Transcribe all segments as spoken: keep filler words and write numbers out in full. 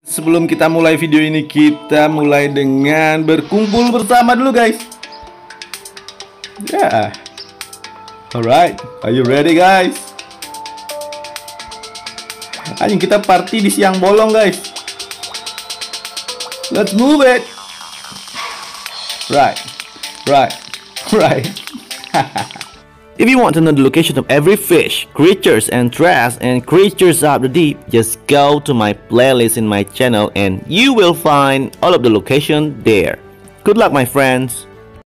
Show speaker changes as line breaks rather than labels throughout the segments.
Sebelum kita mulai video ini, kita mulai dengan berkumpul bersama dulu guys. Ya yeah. Alright, are you ready guys? Ayo kita party di siang bolong guys. Let's move it. Right, right, right.
If you want to know the location of every fish, creatures and trash and creatures of the deep, just go to my playlist in my channel and you will find all of the location there. Good luck my friends.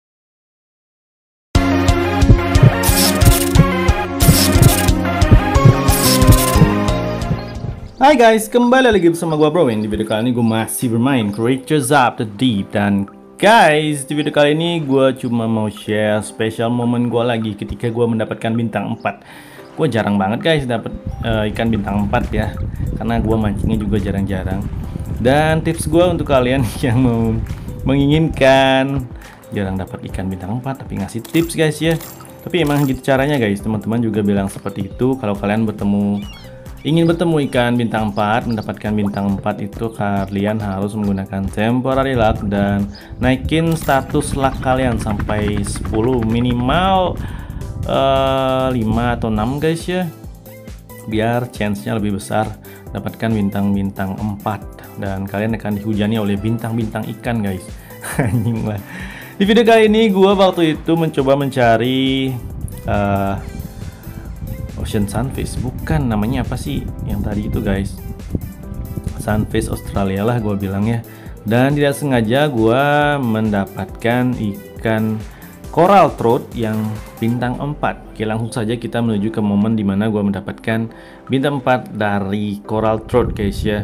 Hai guys, kembali lagi bersama gua Bro-In. Di video kali ini gue masih bermain Creatures of the Deep. Dan guys, di video kali ini gue cuma mau share special moment gue lagi ketika gue mendapatkan bintang empat. Gue jarang banget guys dapat uh, ikan bintang empat ya, karena gue mancingnya juga jarang-jarang. Dan tips gue untuk kalian yang mau menginginkan jarang dapat ikan bintang empat tapi ngasih tips guys ya. Tapi emang gitu caranya guys, teman-teman juga bilang seperti itu. Kalau kalian bertemu ingin bertemu ikan bintang empat, mendapatkan bintang empat itu kalian harus menggunakan temporary luck dan naikin status luck kalian sampai sepuluh, minimal uh, lima atau enam guys ya, biar chance-nya lebih besar dapatkan bintang-bintang empat dan kalian akan dihujani oleh bintang-bintang ikan guys. Anjing lah. Di video kali ini gua waktu itu mencoba mencari uh, Ocean Sunfish, bukan namanya apa sih yang tadi itu guys, Sunfish Australia lah gue bilang ya. Dan tidak sengaja gue mendapatkan ikan coral trout yang bintang empat. Oke, langsung saja kita menuju ke momen dimana gue mendapatkan bintang empat dari coral trout guys ya.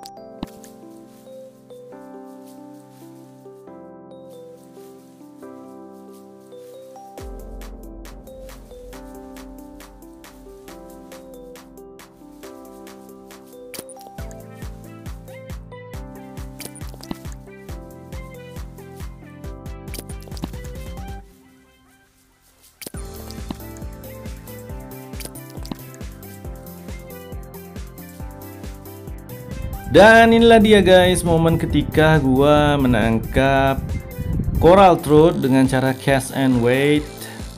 Dan inilah dia guys, momen ketika gua menangkap coral trout dengan cara cast and wait.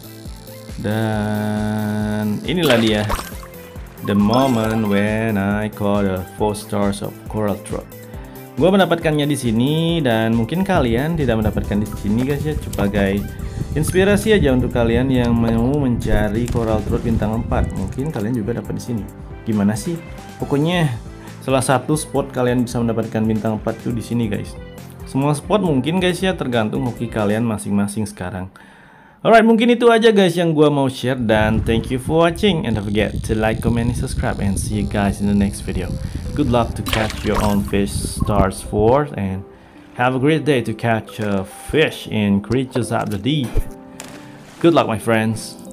Dan inilah dia, the moment when I caught the four stars of coral trout. Gua mendapatkannya di sini dan mungkin kalian tidak mendapatkan di sini guys ya, sebagai inspirasi aja untuk kalian yang mau mencari coral trout bintang empat. Mungkin kalian juga dapat di sini. Gimana sih? Pokoknya salah satu spot kalian bisa mendapatkan bintang empat itu di sini guys. Semua spot mungkin guys ya, tergantung hoki kalian masing-masing sekarang. Alright, mungkin itu aja guys yang gua mau share dan thank you for watching and don't forget to like, comment, and subscribe and see you guys in the next video. Good luck to catch your own fish stars four and have a great day to catch a fish in Creatures of the Deep. Good luck my friends.